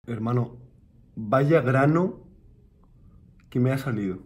Hermano, vaya grano que me ha salido.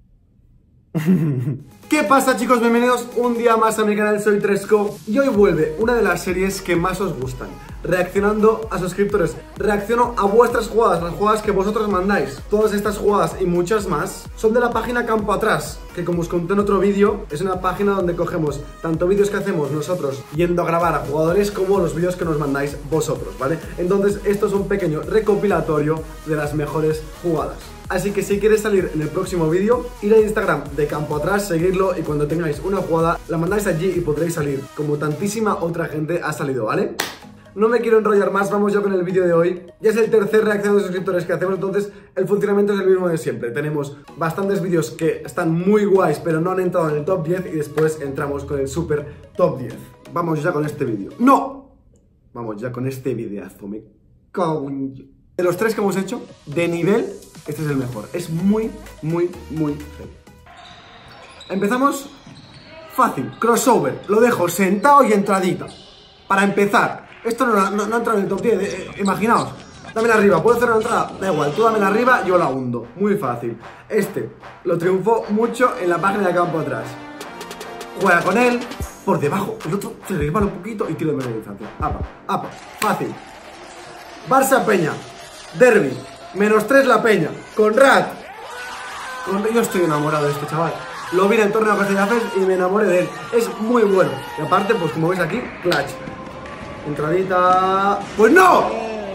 ¿Qué pasa, chicos? Bienvenidos un día más a mi canal, soy Tresco. Y hoy vuelve una de las series que más os gustan, reaccionando a suscriptores. Reacciono a vuestras jugadas, las jugadas que vosotros mandáis. Todas estas jugadas y muchas más son de la página Campo Atrás, que como os conté en otro vídeo, es una página donde cogemos tanto vídeos que hacemos nosotros yendo a grabar a jugadores como los vídeos que nos mandáis vosotros, ¿vale? Entonces esto es un pequeño recopilatorio de las mejores jugadas. Así que si queréis salir en el próximo vídeo, ir a Instagram de Campo Atrás, seguirlo y cuando tengáis una jugada, la mandáis allí y podréis salir, como tantísima otra gente ha salido, ¿vale? No me quiero enrollar más, vamos ya con el vídeo de hoy. Ya es el tercer reacción de suscriptores que hacemos, entonces el funcionamiento es el mismo de siempre. Tenemos bastantes vídeos que están muy guays, pero no han entrado en el top 10 y después entramos con el super top 10. Vamos ya con este vídeo. ¡No! Vamos ya con este videazo, me cago en... De los tres que hemos hecho, de nivel, este es el mejor. Es muy feo. Empezamos fácil, crossover. Lo dejo sentado y entradita. Para empezar, esto no ha entrado en el top 10, imaginaos. Dámela arriba, ¿puedo hacer una entrada? Da igual, tú dámela arriba, yo la hundo. Muy fácil. Este lo triunfó mucho en la página de Campo Atrás. Juega con él, por debajo, el otro se resbala un poquito y tiro de media distancia. Apa, fácil. Barça Peña, derbi, -3 la Peña, Conrad. Yo estoy enamorado de este chaval. Lo vi en el torneo de Castelldefels y me enamoré de él. Es muy bueno. Y aparte, pues como veis aquí, clutch. Entradita... ¡Pues no!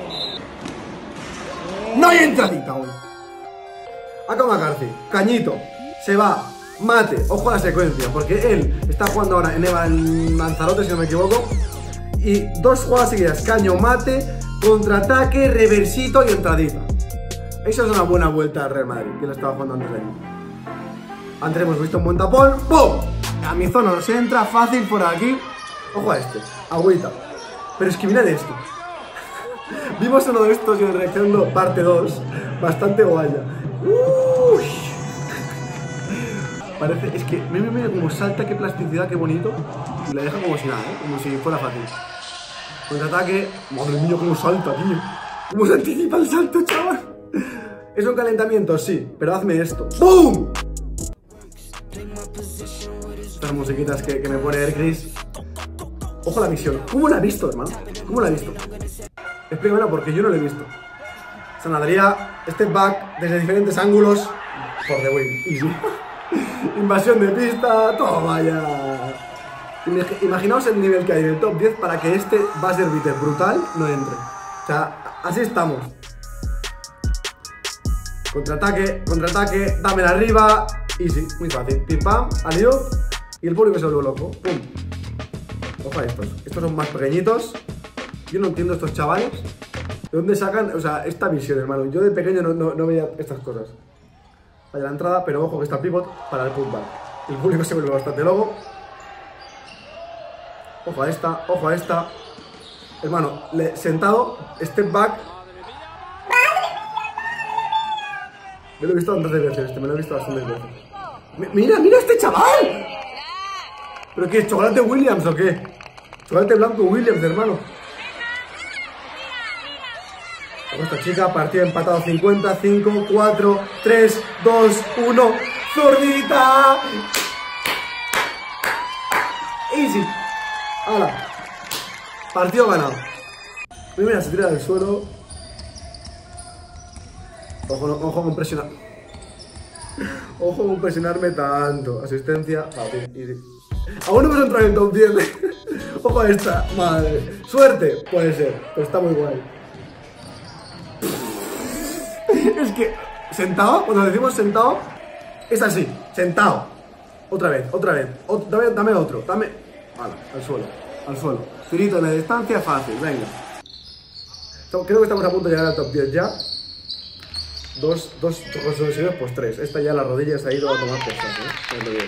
¡No hay entradita hoy! Acá McCarthy, cañito, se va, mate. Ojo a la secuencia, porque él está jugando ahora en Lanzarote, si no me equivoco. Y dos jugadas seguidas, caño, mate, contraataque, reversito y entradita. Esa es una buena vuelta al Real Madrid, que lo estaba jugando antes de ahí. Antes hemos visto un buen tapón, ¡pum! A mi zona nos entra fácil por aquí. Ojo a este, agüita. Pero es que mirad esto. Vimos uno de estos y reaccionando parte 2. Bastante guaya. Parece, es que mira cómo salta, qué plasticidad, qué bonito. Y la deja como si nada, como si fuera fácil. Contraataque. Madre mía, cómo salta, tío. Cómo se anticipa el salto, chaval. Es un calentamiento, sí, pero hazme esto. ¡Bum! Estas musiquitas que me pone Ercris. Ojo a la visión. ¿Cómo la ha visto, hermano? ¿Cómo la ha visto? Explícamelo porque yo no lo he visto. Sanadería, step back, desde diferentes ángulos. For the win. Easy. Invasión de pista, todo vaya. Imaginaos el nivel que hay en el top 10 para que este buzzer beater brutal no entre. O sea, así estamos. Contraataque, dámela arriba. Easy, muy fácil. Pim pam, alley-oop. Y el público se vuelve loco. Pum. Ojo a estos. Estos son más pequeñitos. Yo no entiendo estos chavales. ¿De dónde sacan, o sea, esta visión, hermano? Yo de pequeño no veía estas cosas. Vaya la entrada, pero ojo que está pivot para el putback. El público se vuelve bastante loco. Ojo a esta. Hermano, sentado, step back. Me lo he visto tantas veces, me lo he visto bastantes veces. ¡Mira este chaval! ¿Pero qué es? ¿Chocolate Williams o qué? Chocolate blanco Williams, hermano. Esta chica, partido empatado 50, 5, 4, 3, 2, 1. ¡Zurdita! Easy. ¡Hala! Partido ganado. Mira, se tira del suelo. Ojo con presionar. Ojo con presionarme tanto. Asistencia, fácil, easy. Aún no hemos entrado en el top 10. Ojo a esta, madre. Suerte, puede ser, pero está muy guay. Es que, sentado, cuando decimos sentado, es así, sentado. Otra vez. Dame otro, dame. Vale, al suelo. Tirito en la distancia, fácil, venga. Creo que estamos a punto de llegar al top 10 ya. Dos consecutivos, pues 3. Esta ya la rodilla se ha ido a tomar cosas,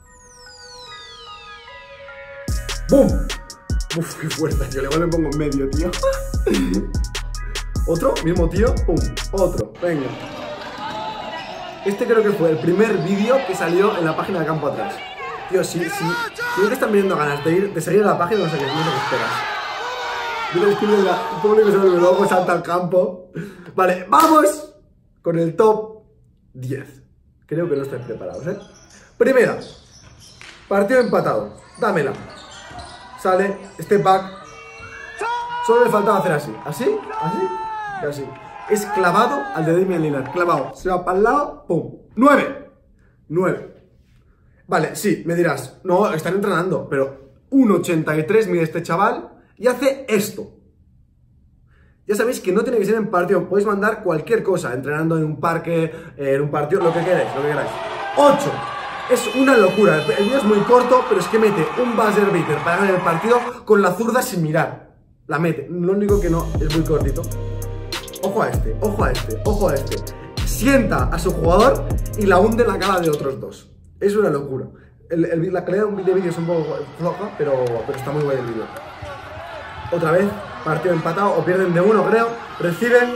¡Bum! Uf, qué fuerza, yo igual me pongo en medio, tío. Otro, mismo tío, pum, otro, venga. Este creo que fue el primer vídeo que salió en la página de Campo Atrás. Tío, si no te están viniendo ganas de seguir a la página, no sé qué esperas. Mira el público se vuelve loco, salta al campo. Vale, vamos con el top 10. Creo que no estáis preparados, ¿eh? Primera, partido empatado. Dámela. Sale, step back. Solo le faltaba hacer así. ¿Así? ¿Así? Y así. Es clavado al de Damian Lillard. Clavado. Se va para el lado. ¡Pum! 9. 9. Vale, sí, me dirás. No, están entrenando. Pero 1,83 mide este chaval y hace esto. Ya sabéis que no tiene que ser en partido. Podéis mandar cualquier cosa. Entrenando en un parque, en un partido, lo que queráis, lo que queráis. 8. Es una locura. El vídeo es muy corto, pero es que mete un buzzer beater para ganar el partido con la zurda sin mirar. La mete. Lo único que no es muy cortito. Ojo a este, ojo a este, ojo a este. Sienta a su jugador y la hunde en la cara de otros dos. Es una locura. La calidad de vídeo es un poco floja, pero está muy guay el vídeo. Otra vez, partido empatado, o pierden de 1, creo. Reciben.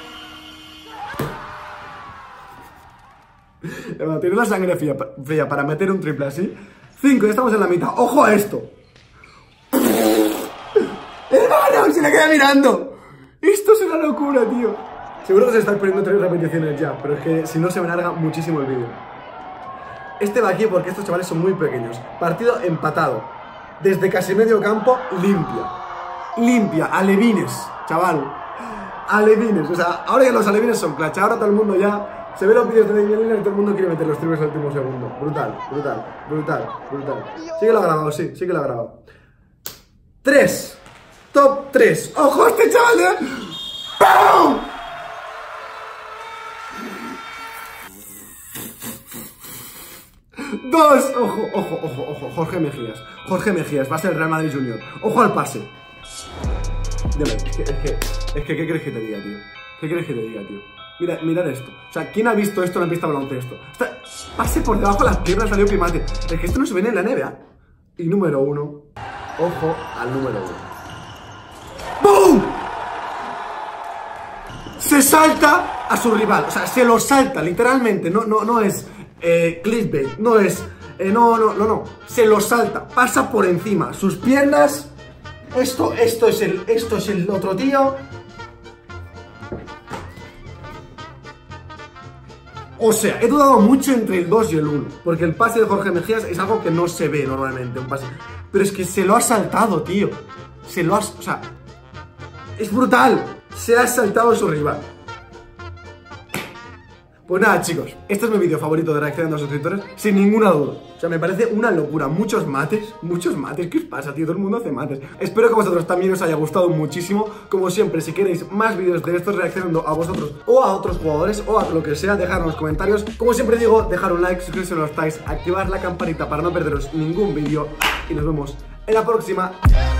Tiene la sangre fría para meter un triple así. 5, ya estamos en la mitad. ¡Ojo a esto! ¡Hermano! ¡Se le queda mirando! Esto es una locura, tío. Seguro que se están poniendo 3 repeticiones ya, pero es que si no se me alarga muchísimo el vídeo. Este va aquí porque estos chavales son muy pequeños. Partido empatado. Desde casi medio campo, limpia. Limpia, alevines, chaval. Alevines, o sea, ahora ya los alevines son clutch. Ahora todo el mundo ya se ve los vídeos de Damian Lillard y todo el mundo quiere meter los triples al último segundo. Brutal, brutal, brutal, brutal. Sí que lo ha grabado, sí que lo ha grabado. 3. Top 3. ¡Ojo a este chaval! ¡Pum! Dos. Ojo, ojo, ojo, ojo. Jorge Mejías. Jorge Mejías. Va a ser el Real Madrid Junior. Ojo al pase. Dime, ¿qué crees que te diga, tío? ¿Qué crees que te diga, tío? Mirad esto. O sea, ¿quién ha visto esto en la pista de baloncesto? Pase por debajo de las piernas, salió primate. Es que esto no se ve en la NBA. Y número 1. Ojo al número 1. ¡Bum! Se salta a su rival. O sea, se lo salta, literalmente. No es clickbait. No es... No. Se lo salta. Pasa por encima. Sus piernas... Esto es el otro tío. O sea, he dudado mucho entre el 2 y el 1. Porque el pase de Jorge Mejías es algo que no se ve normalmente, un pase. Pero es que se lo ha saltado, tío. O sea, es brutal. Se ha saltado a su rival. Pues nada, chicos, este es mi vídeo favorito de reaccionando a suscriptores, sin ninguna duda. O sea, me parece una locura. Muchos mates. ¿Qué os pasa, tío? Todo el mundo hace mates. Espero que a vosotros también os haya gustado muchísimo. Como siempre, si queréis más vídeos de estos reaccionando a vosotros o a otros jugadores o a lo que sea, dejadlo en los comentarios. Como siempre digo, dejar un like, suscribirse si no lo estáis, activar la campanita para no perderos ningún vídeo y nos vemos en la próxima.